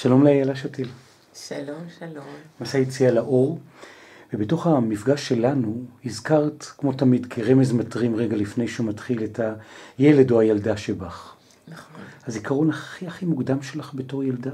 שלום לאיילה שתיל. שלום, שלום. מסע יציאה לאור, ובתוך המפגש שלנו הזכרת, כמו תמיד, כרמז מטרים רגע לפני שהוא מתחיל את הילד או הילדה שבך. נכון. הזיכרון הכי מוקדם שלך בתור ילדה?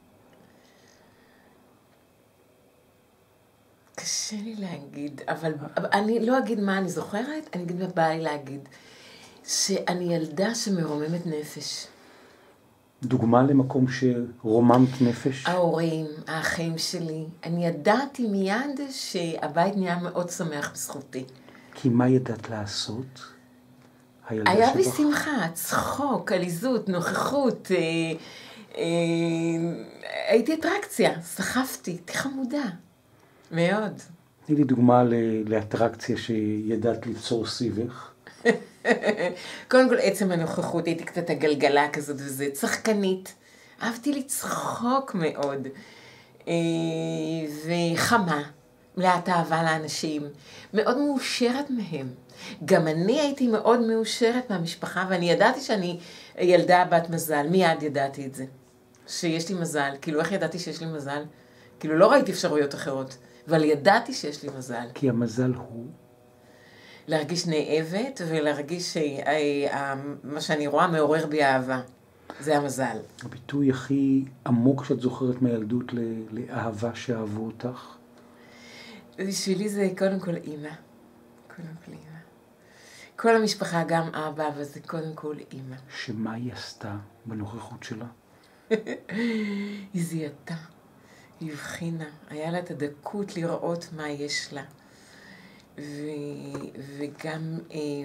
קשה לי להגיד, אבל אני לא אגיד מה אני זוכרת, אני אגיד מה בא לי להגיד. שאני ילדה שמרוממת נפש. דוגמה למקום שרוממת נפש? ההורים, האחים שלי. אני ידעתי מיד שהבית נהיה מאוד שמח בזכותי. כי מה ידעת לעשות? היה בי שמחה, צחוק, עליזות, נוכחות. הייתי אטרקציה, סחפתי, הייתי חמודה. מאוד. תני לי דוגמה לאטרקציה שידעת ליצור סביבך. קודם כל, עצם הנוכחות, הייתי קצת הגלגלה כזאת וזה, צחקנית. אהבתי לצחוק מאוד. וחמה, מלאת אהבה לאנשים. מאוד מאושרת מהם. גם אני הייתי מאוד מאושרת מהמשפחה, ואני ידעתי שאני ילדה בת מזל. מיד ידעתי את זה. שיש לי מזל. כאילו, איך ידעתי שיש לי מזל? כאילו, לא ראיתי אפשרויות אחרות. אבל ידעתי שיש לי מזל. כי המזל הוא? להרגיש נאהבת ולהרגיש שמה שאני רואה מעורר בי אהבה. זה המזל. הביטוי הכי עמוק שאת זוכרת מהילדות לאהבה שאהבו אותך? בשבילי זה קודם כל אימא. קודם כל אימא. כל המשפחה גם אבא, אבל זה קודם כל אימא. שמה היא עשתה בנוכחות שלה? היא זיהתה. היא הבחינה. היה לה את הדקות לראות מה יש לה. וגם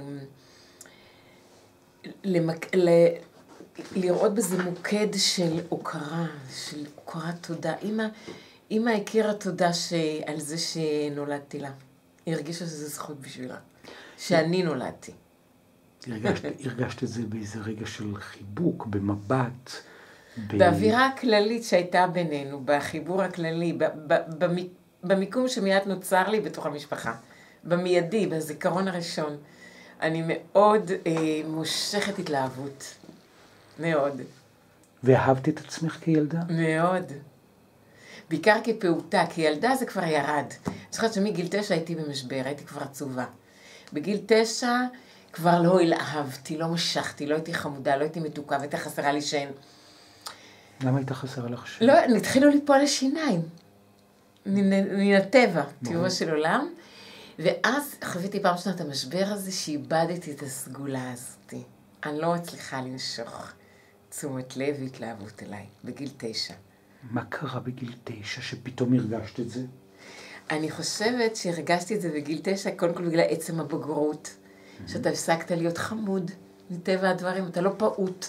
לראות בזה מוקד של הוקרה, של הוקרת תודה. אמא הכירה תודה על זה שנולדתי לה. היא הרגישה שזה זכות בשבילה, שאני נולדתי. הרגשת את זה באיזה רגע של חיבוק, במבט? באווירה הכללית שהייתה בינינו, בחיבור הכללי, במיקום שמיד נוצר לי בתוך המשפחה. במיידי, בזיכרון הראשון, אני מאוד מושכת התלהבות. מאוד. ואהבת את עצמך כילדה? מאוד. בעיקר כפעוטה, כילדה זה כבר ירד. אני חושבת שמגיל 9 הייתי במשבר, הייתי כבר עצובה. בגיל 9 כבר לא התאהבתי, לא משכתי, לא הייתי חמודה, לא הייתי מתוקה, והייתה חסרה לי שן. למה הייתה חסרה לך שן? לא, נתחילו ליפול לשיניים. מן הטבע, טבעו של עולם. ואז חוויתי פעם שנה את המשבר הזה שאיבדתי את הסגולה הזאת. אני לא מצליחה לנשוך תשומת לב והתלהבות אליי, בגיל 9. מה קרה בגיל 9 שפתאום הרגשת את זה? אני חושבת שהרגשתי את זה בגיל 9, קודם כל בגלל עצם הבגרות, שאתה הפסקת להיות חמוד, מטבע הדברים, אתה לא פעוט.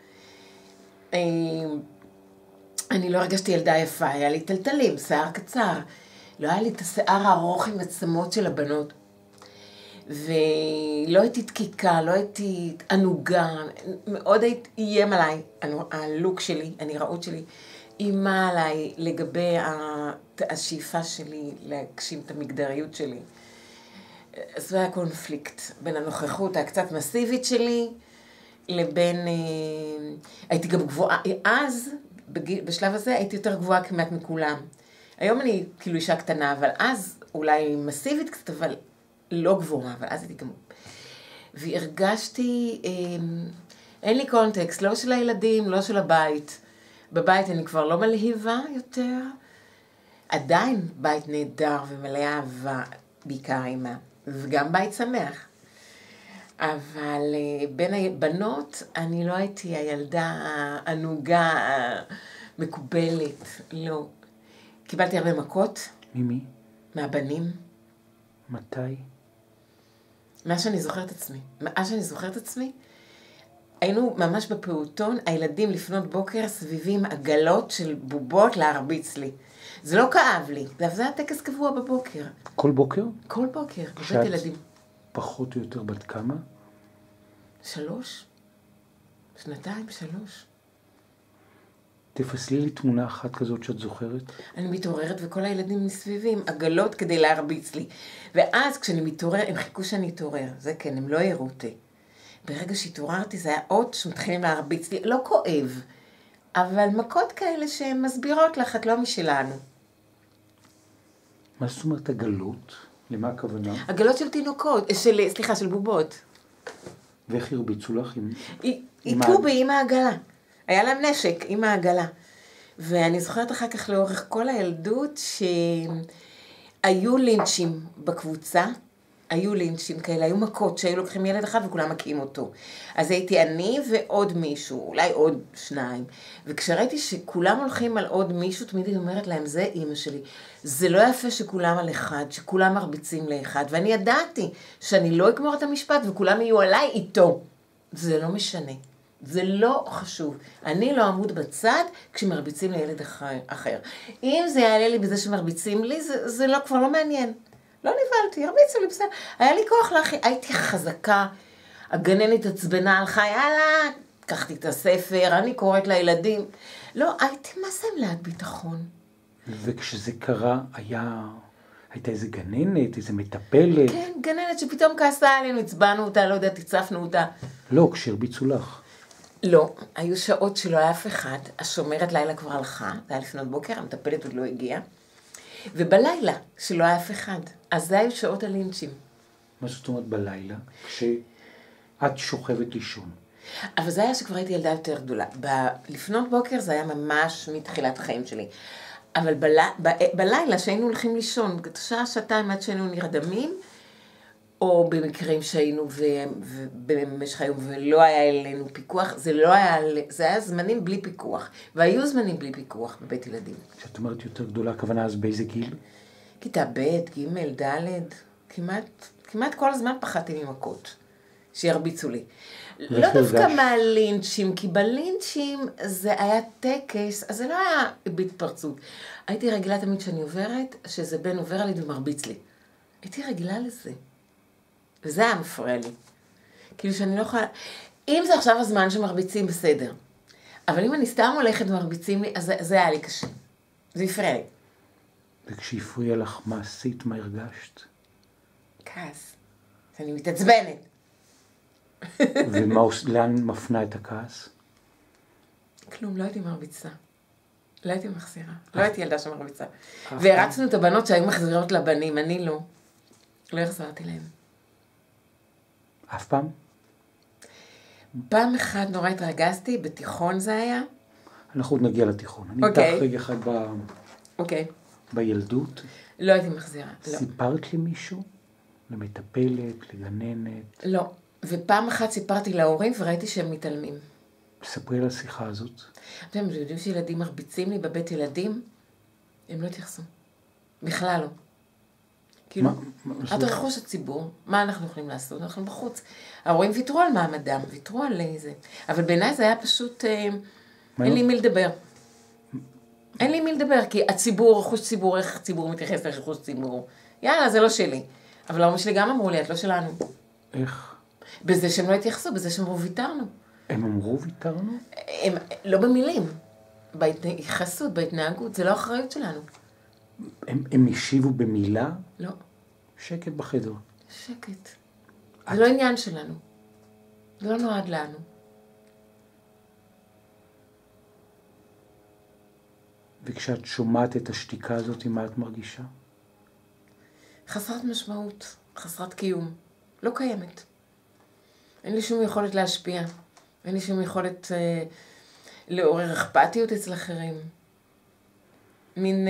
אני לא הרגשתי ילדה יפה, היה לי טלטלים, שיער קצר. לא היה לי את השיער הארוך עם עצמות של הבנות. ולא הייתי דקיקה, לא הייתי ענוגה. מאוד איים עליי, הלוק שלי, הנראות שלי, אימה עליי לגבי השאיפה שלי להגשים את המגדריות שלי. אז זה היה קונפליקט בין הנוכחות הקצת מסיבית שלי, לבין... הייתי גם גבוהה. אז, בשלב הזה, הייתי יותר גבוהה כמעט מכולם. היום אני כאילו אישה קטנה, אבל אז אולי מסיבית קצת, אבל לא גבוהה, אבל אז הייתי גם... והרגשתי, אין לי קונטקסט, לא של הילדים, לא של הבית. בבית אני כבר לא מלהיבה יותר. עדיין בית נהדר ומלא אהבה, בעיקר אימא, וגם בית שמח. אבל בין הבנות אני לא הייתי הילדה הענוגה, מקובלת, לא. קיבלתי הרבה מכות. ממי? מהבנים. מתי? מאז שאני זוכרת עצמי, היינו ממש בפעוטון, הילדים לפנות בוקר סביבים עגלות של בובות להרביץ לי. זה לא כאב לי, זה היה טקס קבוע בבוקר. כל בוקר? כל בוקר, בבית ילדים. פחות או יותר בת כמה? 3. 2, 3. תפסלי לי תמונה אחת כזאת שאת זוכרת. אני מתעוררת וכל הילדים מסביבים, עגלות כדי להרביץ לי. ואז כשאני מתעוררת, הם חיכו שאני אתעורר. זה כן, הם לא הראו אותי. ברגע שהתעוררתי זה היה עוד שמתחילים להרביץ לי. לא כואב, אבל מכות כאלה שהן מסבירות לך, את לא משלנו. מה זאת אומרת הגלות? למה הכוונה? הגלות של תינוקות, של בובות. ואיך הרביצו לך? היכו בי עם העגלה. היה להם נשק עם העגלה. ואני זוכרת אחר כך לאורך כל הילדות שהיו לינצ'ים בקבוצה, היו לינצ'ים כאלה, היו מכות שהיו לוקחים ילד אחד וכולם מכים אותו. אז הייתי אני ועוד מישהו, אולי עוד שניים. וכשראיתי שכולם הולכים על עוד מישהו, תמיד היא אומרת להם, זה אמא שלי. זה לא יפה שכולם על אחד, שכולם מרביצים לאחד. ואני ידעתי שאני לא אגמור את המשפט וכולם יהיו עליי איתו. זה לא משנה. זה לא חשוב. אני לא עמוד בצד כשמרביצים לילד אחר. אם זה יעלה לי בזה שמרביצים לי, זה לא, כבר לא מעניין. לא נבלתי, הרביצו לי בסדר. היה לי כוח לאחי, הייתי חזקה. הגננת עצבנה הלכה, יאללה, קחתי את הספר, אני קוראת לילדים. לא, הייתי מה זה מלאת ביטחון. וכשזה קרה, הייתה איזה גננת, איזה מטפלת? כן, גננת שפתאום כעסה עלינו, הצבענו אותה, לא יודעת, הצפנו אותה. לא, כשהרביצו לך. לא, היו שעות שלא היה אף אחד, השומרת לילה כבר הלכה, זה היה לפנות בוקר, המטפלת עוד לא הגיעה, ובלילה שלא היה אף אחד, אז זה היו שעות הלינצ'ים. מה זאת אומרת בלילה? כשאת שוכבת לישון. אבל זה היה שכבר הייתי ילדה יותר גדולה. לפנות בוקר זה היה ממש מתחילת החיים שלי. אבל בלילה שהיינו הולכים לישון, שעה, שעתיים עד שהיינו נרדמים, או במקרים שהיינו במשך היום ולא היה אלינו פיקוח, זה היה זמנים בלי פיקוח, והיו זמנים בלי פיקוח בבית ילדים. כשאת אומרת יותר גדולה, הכוונה אז באיזה גיל? כיתה ב', ג', ד', כמעט כל הזמן פחדתי ממכות, שירביצו לי. לא דווקא מהלינצ'ים, כי בלינצ'ים זה היה טקס, אז זה לא היה בהתפרצות. הייתי רגילה תמיד שאני עוברת, שזה בן עובר עלי ומרביץ לי. הייתי רגילה לזה. וזה היה מפריע לי. כאילו שאני לא יכולה... אם זה עכשיו הזמן שמרביצים, בסדר. אבל אם אני סתם הולכת ומרביצים לי, אז זה היה לי קשה. זה הפריע לי. וכשהפריע לך, מה עשית? מה הרגשת? כעס. אני מתעצבנת. ולאן מפנה את הכעס? כלום, לא הייתי מרביצה. לא הייתי מחזירה. לא הייתי ילדה שמרביצה. והרצנו את הבנות שהיו מחזירות לבנים, אני לא. לא החזרתי להם. אף פעם? פעם אחת נורא התרגזתי, בתיכון זה היה. אנחנו עוד נגיע לתיכון. אני איתך רגע אחד בילדות. לא הייתי מחזירה. סיפרת למישהו? למטפלת, לגננת? לא. ופעם אחת סיפרתי להורים וראיתי שהם מתעלמים. ספרי על השיחה הזאת. אתם יודעים שילדים מרביצים לי בבית ילדים? הם לא התייחסו. בכלל לא. כאילו, את רכוש הציבור, מה אנחנו יכולים לעשות? אנחנו בחוץ. ההורים ויתרו על מעמדם, ויתרו על זה. אבל בעיניי זה היה פשוט, אין לי מי לדבר. אין לי מי לדבר, כי הציבור, רכוש ציבור, איך ציבור מתייחס לרכוש ציבור? יאללה, זה לא שלי. אבל ההורים שלי גם אמרו לי, את לא שלנו. איך? בזה שהם לא התייחסו, בזה שהם אמרו ויתרנו. הם אמרו ויתרנו? הם לא במילים. בהתייחסות, בהתנהגות, זה לא אחריות שלנו. הם השיבו במילה? לא. שקט בחדר. שקט. זה לא עניין שלנו. זה לא נועד לנו. וכשאת שומעת את השתיקה הזאת, מה את מרגישה? חסרת משמעות, חסרת קיום. לא קיימת. אין לי שום יכולת להשפיע. אין לי שום יכולת לעורר אכפתיות אצל אחרים. מין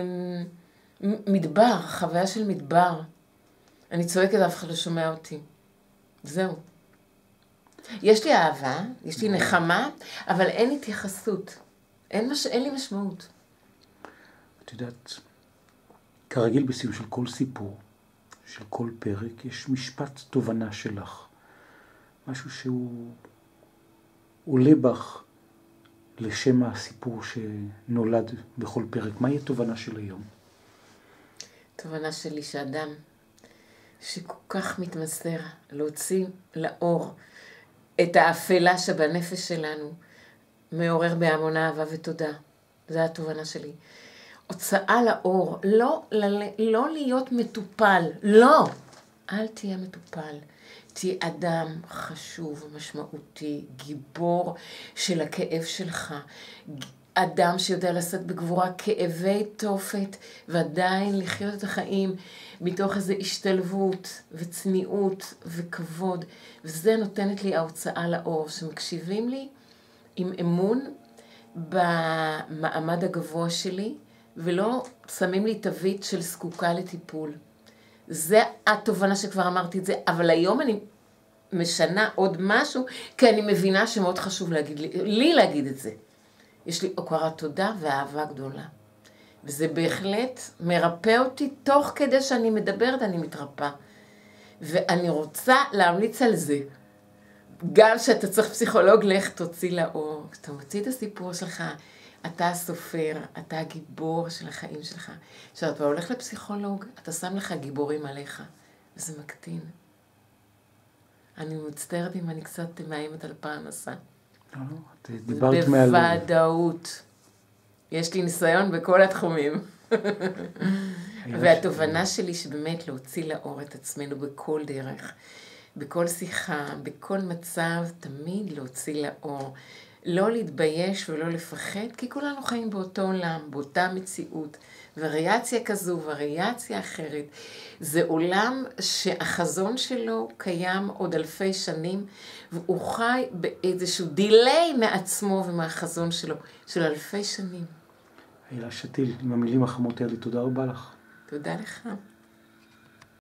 מדבר, חוויה של מדבר. אני צועקת, אף אחד לא שומע אותי. זהו. יש לי אהבה, יש לי נחמה, אבל אין התייחסות. אין לי משמעות. את יודעת, כרגיל בסיום של כל סיפור, של כל פרק, יש משפט תובנה שלך. משהו שהוא עולה בך לשם הסיפור שנולד בכל פרק. מהי התובנה של היום? תובנה שלי שאדם שכל כך מתמסר להוציא לאור את האפלה שבנפש שלנו, מעורר בהמון אהבה ותודה. זו התובנה שלי. הוצאה לאור, לא להיות מטופל, לא. אל תהיה מטופל. תהיה אדם חשוב ומשמעותי, גיבור של הכאב שלך, אדם שיודע לשאת בגבורה כאבי תופת, ועדיין לחיות את החיים מתוך איזו השתלבות וצניעות וכבוד, וזה נותנת לי ההוצאה לאור, שמקשיבים לי עם אמון במעמד הגבוה שלי, ולא שמים לי תווית של זקוקה לטיפול. זה התובנה שכבר אמרתי את זה, אבל היום אני משנה עוד משהו, כי אני מבינה שמאוד חשוב לי להגיד את זה. יש לי הוקרת תודה ואהבה גדולה. וזה בהחלט מרפא אותי, תוך כדי שאני מדברת אני מתרפא. ואני רוצה להמליץ על זה. גם שאתה צריך פסיכולוג, לך תוציא לאור. כשאתה מוציא את הסיפור שלך, אתה הסופר, אתה הגיבור של החיים שלך. כשאתה הולך לפסיכולוג, אתה שם לך גיבורים עליך, וזה מקטין. אני מצטערת אם אני קצת מאיימת על פרנסה. לא, את דיברת מעל... בוודאות. יש לי ניסיון בכל התחומים. והתובנה שלי שבאמת להוציא לאור את עצמנו בכל דרך, בכל שיחה, בכל מצב, תמיד להוציא לאור. לא להתבייש ולא לפחד, כי כולנו חיים באותו עולם, באותה מציאות. וריאציה כזו וריאציה אחרת. זה עולם שהחזון שלו קיים עוד אלפי שנים, והוא חי באיזשהו דיליי מעצמו ומהחזון שלו, של אלפי שנים. הילה שתיל, עם המילים החמות האלה, תודה רבה לך. תודה לך.